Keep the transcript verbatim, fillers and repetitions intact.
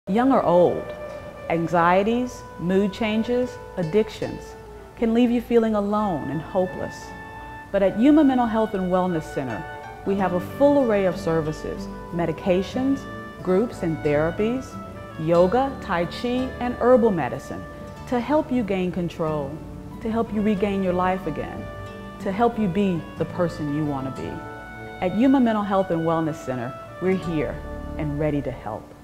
Young or old, anxieties, mood changes, addictions can leave you feeling alone and hopeless. But at Yuma Mental Health and Wellness Center, we have a full array of services, medications, groups and therapies, yoga, tai chi, and herbal medicine to help you gain control, to help you regain your life again, to help you be the person you want to be. At Yuma Mental Health and Wellness Center, we're here and ready to help.